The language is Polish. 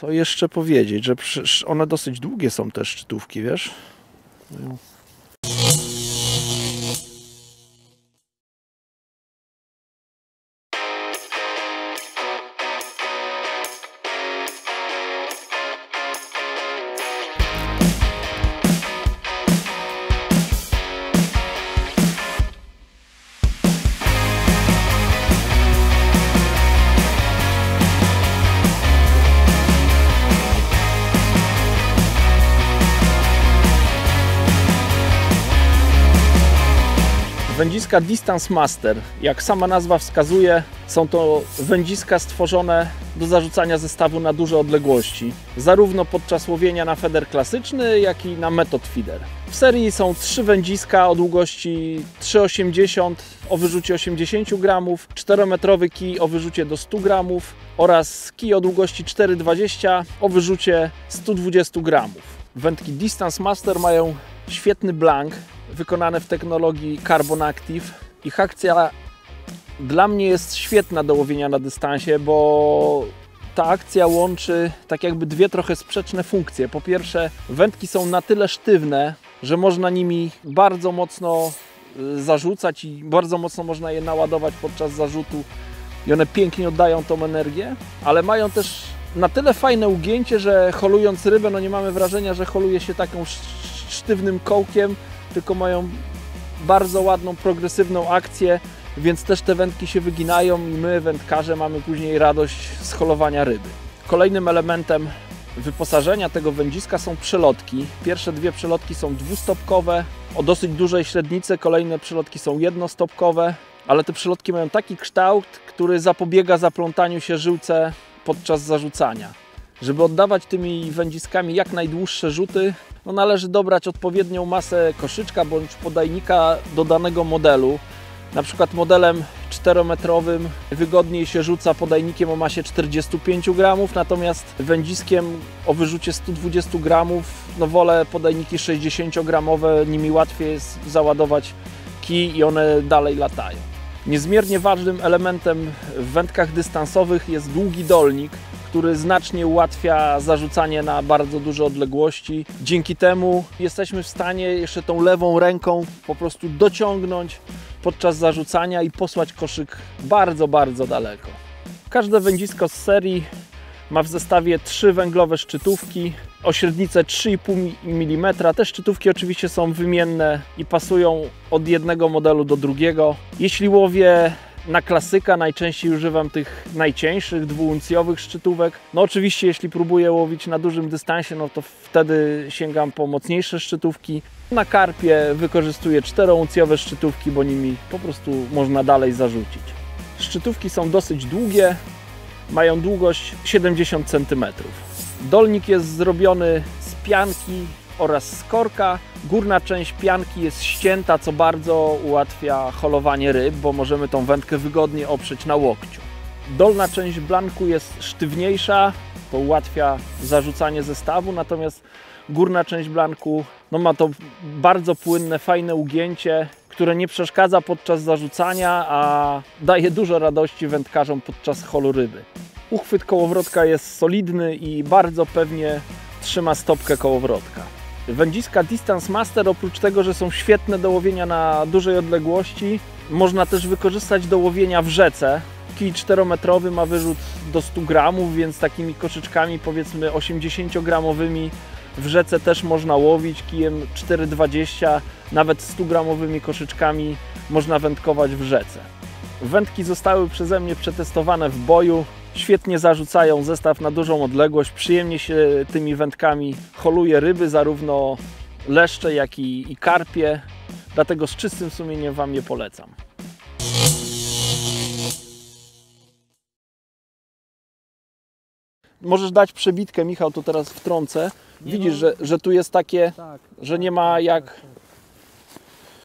Co jeszcze powiedzieć, że one dosyć długie są te szczytówki, wiesz? Wędziska Distance Master, jak sama nazwa wskazuje, są to wędziska stworzone do zarzucania zestawu na duże odległości, zarówno podczas łowienia na feeder klasyczny, jak i na method feeder. W serii są 3 wędziska o długości 3,80 o wyrzucie 80 gramów, 4-metrowy kij o wyrzucie do 100 gramów oraz kij o długości 4,20 o wyrzucie 120 gramów. Wędki Distance Master mają świetny blank, wykonane w technologii Carbon Active. Ich akcja dla mnie jest świetna do łowienia na dystansie, bo ta akcja łączy tak jakby dwie trochę sprzeczne funkcje. Po pierwsze, wędki są na tyle sztywne, że można nimi bardzo mocno zarzucać i bardzo mocno można je naładować podczas zarzutu i one pięknie oddają tą energię, ale mają też na tyle fajne ugięcie, że holując rybę, no nie mamy wrażenia, że holuje się taką sztywnym kołkiem, tylko mają bardzo ładną, progresywną akcję, więc też te wędki się wyginają i my, wędkarze, mamy później radość z holowania ryby. Kolejnym elementem wyposażenia tego wędziska są przelotki. Pierwsze 2 przelotki są dwustopkowe, o dosyć dużej średnicy, kolejne przelotki są jednostopkowe, ale te przelotki mają taki kształt, który zapobiega zaplątaniu się żyłce podczas zarzucania. Żeby oddawać tymi wędziskami jak najdłuższe rzuty, no należy dobrać odpowiednią masę koszyczka bądź podajnika do danego modelu. Na przykład modelem 4-metrowym wygodniej się rzuca podajnikiem o masie 45 gramów, natomiast wędziskiem o wyrzucie 120 gramów, no wolę podajniki 60-gramowe, nimi łatwiej jest załadować kij i one dalej latają. Niezmiernie ważnym elementem w wędkach dystansowych jest długi dolnik, który znacznie ułatwia zarzucanie na bardzo duże odległości. Dzięki temu jesteśmy w stanie jeszcze tą lewą ręką po prostu dociągnąć podczas zarzucania i posłać koszyk bardzo, bardzo daleko. Każde wędzisko z serii ma w zestawie 3 węglowe szczytówki o średnicę 3,5 mm. Te szczytówki oczywiście są wymienne i pasują od jednego modelu do drugiego. Jeśli łowię na klasyka, najczęściej używam tych najcieńszych, 2-uncjowych szczytówek. No oczywiście, jeśli próbuję łowić na dużym dystansie, no to wtedy sięgam po mocniejsze szczytówki. Na karpie wykorzystuję 4-uncjowe szczytówki, bo nimi po prostu można dalej zarzucić. Szczytówki są dosyć długie, mają długość 70 cm. Dolnik jest zrobiony z pianki oraz z korka. Górna część pianki jest ścięta, co bardzo ułatwia holowanie ryb, bo możemy tą wędkę wygodnie oprzeć na łokciu. Dolna część blanku jest sztywniejsza, to ułatwia zarzucanie zestawu, natomiast górna część blanku no ma to bardzo płynne, fajne ugięcie, które nie przeszkadza podczas zarzucania, a daje dużo radości wędkarzom podczas holu ryby. Uchwyt kołowrotka jest solidny i bardzo pewnie trzyma stopkę kołowrotka. Wędziska Distance Master, oprócz tego, że są świetne do łowienia na dużej odległości, można też wykorzystać do łowienia w rzece. Kij 4-metrowy ma wyrzut do 100 gramów, więc takimi koszyczkami powiedzmy 80-gramowymi w rzece też można łowić. Kijem 4,20, nawet 100-gramowymi koszyczkami można wędkować w rzece. Wędki zostały przeze mnie przetestowane w boju. Świetnie zarzucają zestaw na dużą odległość, przyjemnie się tymi wędkami holuje ryby, zarówno leszcze, jak i karpie, dlatego z czystym sumieniem Wam je polecam. Możesz dać przebitkę, Michał, to teraz wtrącę. Widzisz, że tu jest takie, że nie ma jak